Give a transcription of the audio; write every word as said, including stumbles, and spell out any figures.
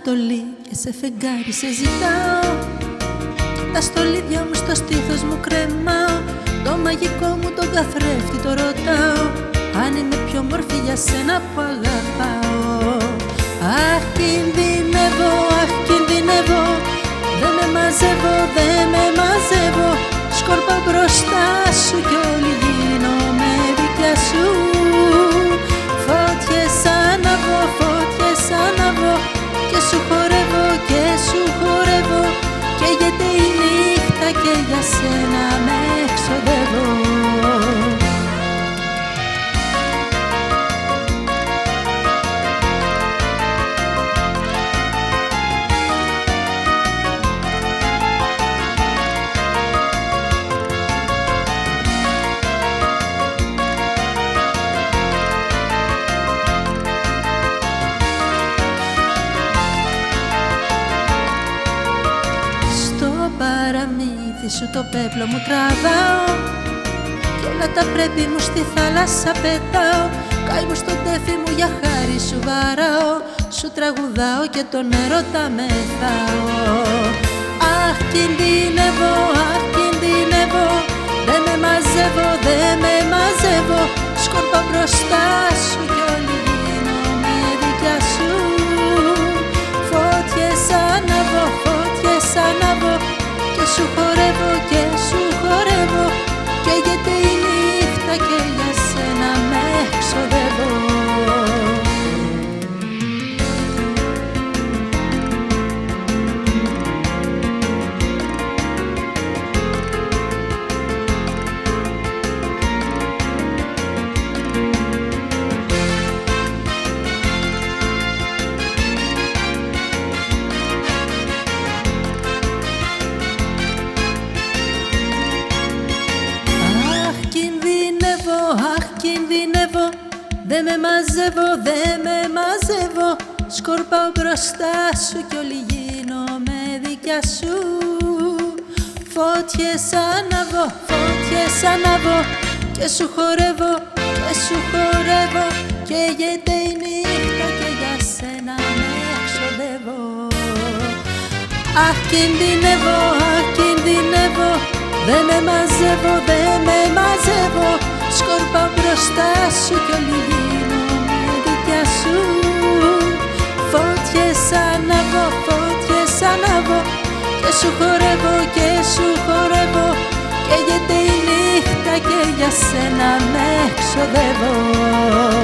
στολή και σε φεγγάρι σε ζητάω. Τα στολίδια μου στο στήθος μου κρεμάω. Το μαγικό μου τον καθρέφτη το ρωτάω, αν είμαι πιο μορφή για σένα που αγαπάω. Αχ, κινδυνεύω, αχ, κινδυνεύω. Δεν με μαζεύω, δεν με μαζεύω. Σκόρπα μπροστά σου κι όλη γίνομαι δικιά σου. Φώτιες αναβώ, φώτιες αναβώ. Και σου χορεύω, και σου χορεύω. Καίγεται η νύχτα και για σένα με εξοδεύω. Παραμύθι σου το πέπλο μου τραβάω κι όλα τα πρέπει μου στη θάλασσα πετάω. Καημού στο τέφι μου για χάρη σου βαράω. Σου τραγουδάω και τον έρωτα μεθάω. Αχ, κινδυνεύω, αχ, κινδυνεύω. Δεν με μαζεύω, δεν με μαζεύω. Σκόρπα μπροστά σου κι όλη γίνομαι δικιά σου. Φώτιες αναβώ, φώτιες αναβώ. Και σου χορεύω, και σου χορεύω. Καίγεται η νύχτα και για σένα με εξοδεύω. Κινδυνεύω, δεν με μαζεύω, δεν με μαζεύω. Σκορπάω μπροστά σου κι όλη γίνομαι δικιά σου. Φώτιες αναβώ, φώτιες αναβώ. Και σου χορεύω, και σου χορεύω. Καίγεται η νύχτα και για σένα με εξοδεύω. Αχ, κινδυνεύω, αχ, κινδυνεύω. Δεν με μαζεύω, δεν με μαζεύω. Σκόρπα μπροστά σου κι όλη γίνομαι δικιά σου. Φώτιες αναβώ, φώτιες αναβώ. Και σου χορεύω, και σου χορεύω. Καίγεται η νύχτα και για σένα με εξοδεύω.